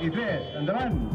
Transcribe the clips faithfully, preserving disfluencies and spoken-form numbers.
Idris and the run.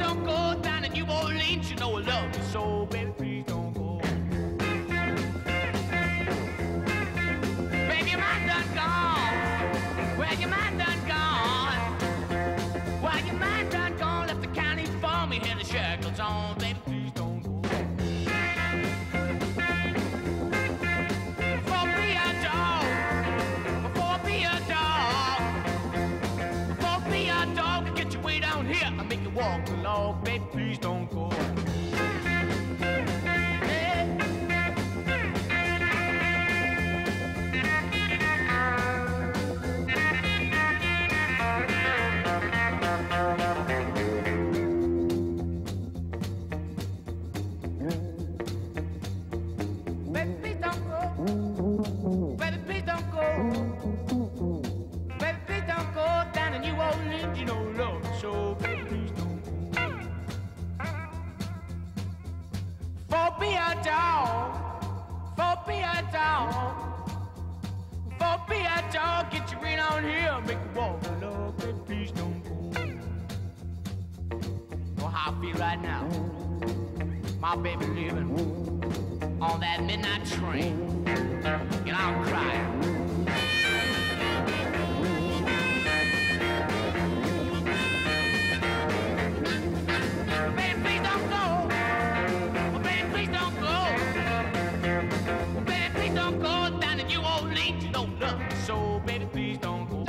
don't go down to New Orleans, you know I love you so, baby, please don't go. Baby, your mind done gone. Well, your mind done gone. Well, your mind done gone. Left the county for me, had the shackles on, baby, please don't go. Before I be a dog, before I be a dog, before I be a dog, I get you way down here, I make you walk the log, baby, please don't go. Get you right on here, make you walk the love, baby, please don't go. Know how I feel right now. My baby living on that midnight train, and I'm crying. Baby, please don't go. Oh, baby, please don't go. Oh, baby, please don't go down to New Orleans, you don't love me so, baby, please don't go.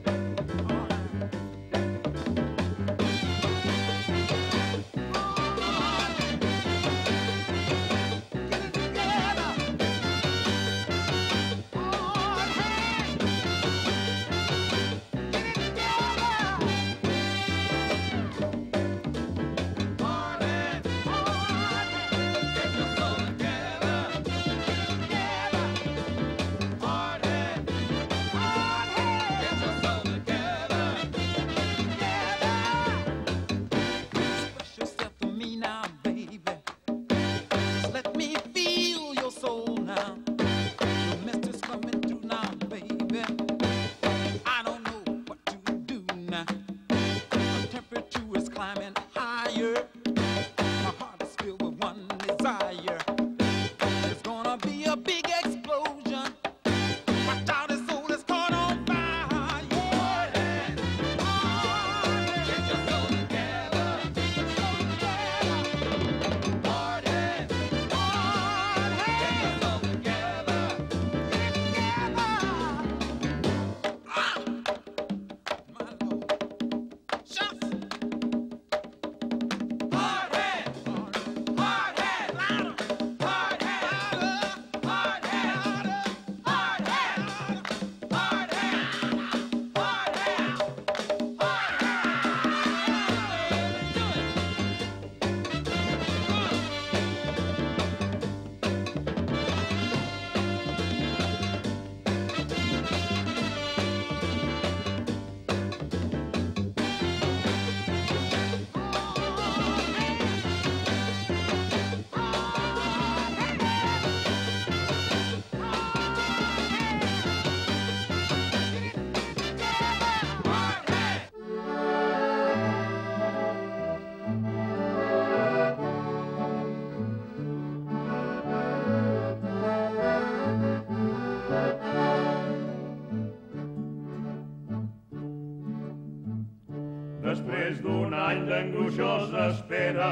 Després d'un any d'angoixosa espera,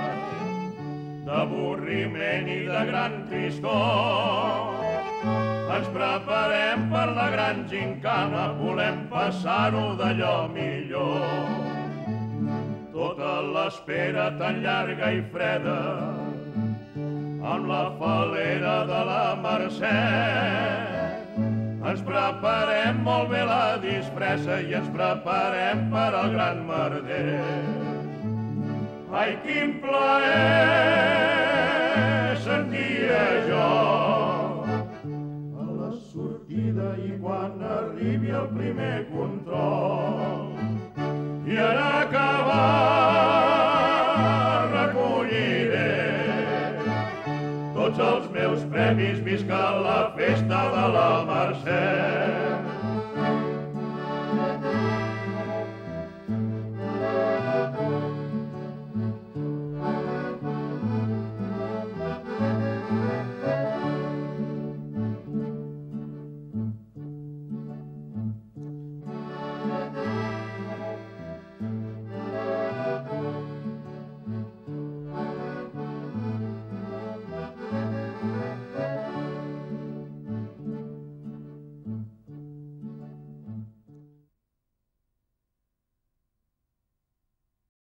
d'avorriment i de gran tristor, ens preparem per la gran gincana, volem passar-ho d'allò millor. Tota l'espera tan llarga i freda, amb la falera de la Mercè, ens preparem molt bé la disfressa i ens preparem per al gran merder. Ai, quin plaer sentia jo a la sortida i quan arribi el primer control. I en acabar recolliré tots els meus premis, visca la festa de la Mercè.